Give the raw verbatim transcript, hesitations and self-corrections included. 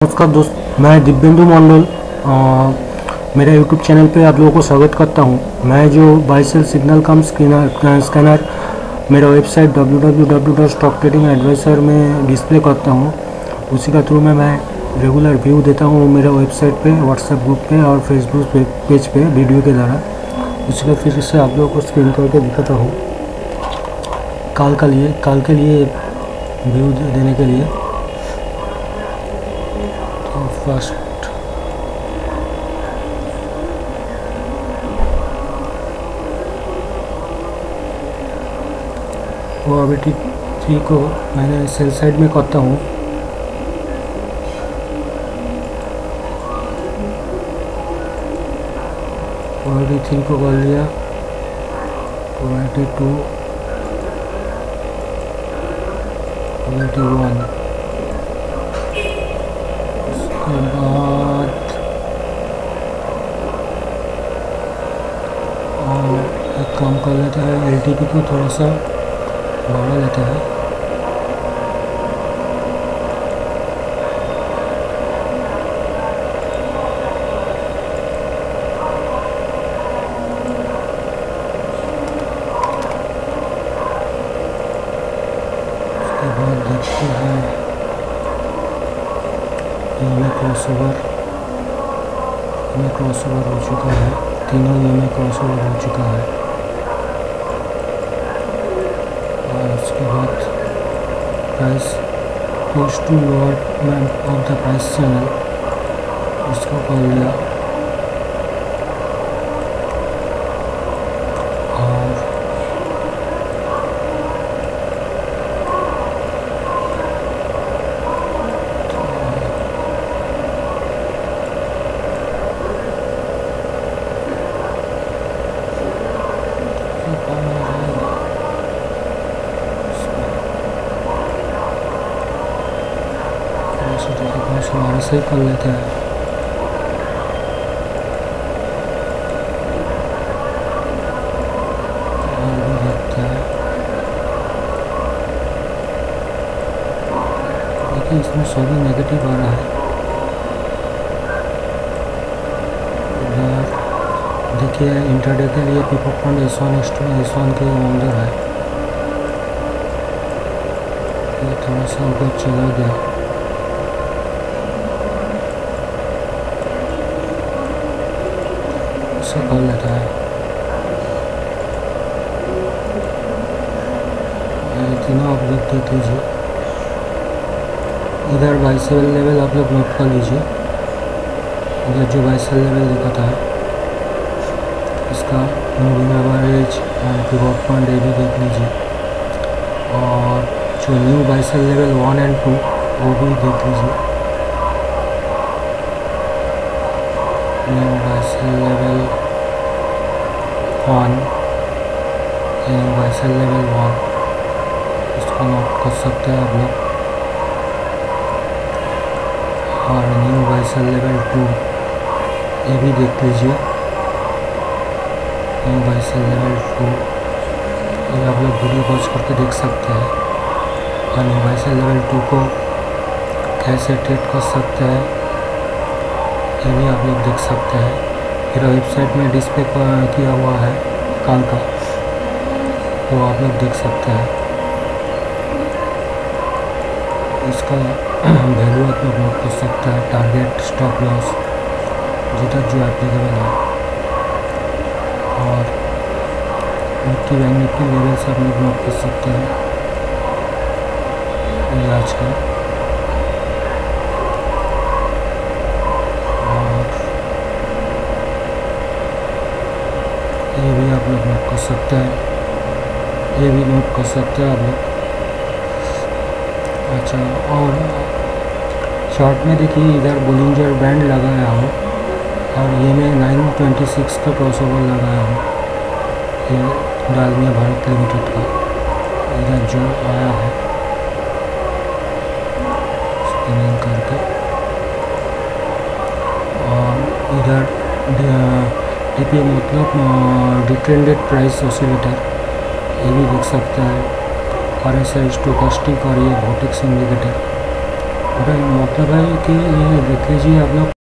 नमस्कार दोस्त, मैं दिव्येंदु मंडल मेरे यूट्यूब चैनल पे आप लोगों को स्वागत करता हूँ। मैं जो buy sell signal cum scanner scanner मेरा website W W W dot stock trading advisor में डिस्प्ले करता हूँ, उसी का थ्रू में मैं रेगुलर व्यू देता हूँ मेरे वेबसाइट पे, व्हाट्सएप ग्रुप पे और फेसबुक पे, पेज पे वीडियो के द्वारा। उसी का फिर से आप लोगों को स्क्रीन करके दिखाता हूँ काल का लिए काल के लिए व्यू देने के लिए। तो फर्स्ट वो अभी ठीक थ्री को मैंने सेल साइड में करता हूँ। अभी थ्री को कर लिया, ट्वेंटी टू ट्वेंटी वन, उसके बाद एक काम कर लेते हैं, एल टी पी को थोड़ा सा बढ़ा लेते हैं। उसके बाद देखते हैं ये क्रॉसओवर ये क्रॉसओवर हो चुका है, तीनों ये क्रॉसओवर हो चुका है। उसके बाद price close to lower of the price channel, इसको कर लिया। और हमारे से कर लेते हैं। और भी देखते हैं, देखिए इसमें सभी नेगेटिव आ रहा है। इधर देखिए इंटरडे के लिए पीपल फंड S one S two S one के अंदर है, ये थोड़ा सा ऊपर चला गया। कर लेता है ये तीनों आप लोग देख लीजिए। इधर बाइसेल लेवल आप लोग नोट कर लीजिए, इधर जो बाइसेल लेवल दिखाता है इसका moving average and pivot point ये भी देख लीजिए। और जो new buy sell level one and two वो भी देख लीजिए। New buy sell level one, new buy sell level one, इसको नोट कर सकते हैं आप लोग। और न्यू बाइसेल लेवल टू ये भी देख लीजिए, न्यू बाइसेल लेवल टू ये आप लोग वीडियो पॉज करके देख सकते हैं। और न्यू बाइसेल लेवल टू को कैसे ट्रेड कर सकते हैं ये भी आप लोग देख सकते हैं। मेरा वेबसाइट में डिस्प्ले किया हुआ है काल का, वो आप लोग देख सकते हैं। इसका वैल्यू आप लोग नोट कर सकते हैं, टारगेट, स्टॉप लॉस जिधर जो एप्लीकेबल है। और निफ्टी बैंक निफ्टी लेवल से आप लोग नोट कर सकते हैं ये आज का। ये भी आप लोग नोट कर सकते हैं, ये भी नोट कर सकते हैं आप लोग। अच्छा, और चार्ट में देखिए इधर बोलिंजर बैंड लगाया हूँ और ये मैं नाइन ट्वेंटी सिक्स का क्रॉसओवर लगाया हूँ, ये डालमिया भारत लिमिटेड का। इधर जो आया है स्कैनिंग करके, और इधर टीपी मतलब डिट्रेंडेड प्राइस ऑसिलेटर ये भी देख सकते हैं। आर एस आई स्टोकास्टिक और ये वोटिक्स इंडिकेटर और मतलब है कि ये देख लीजिए आप लोग,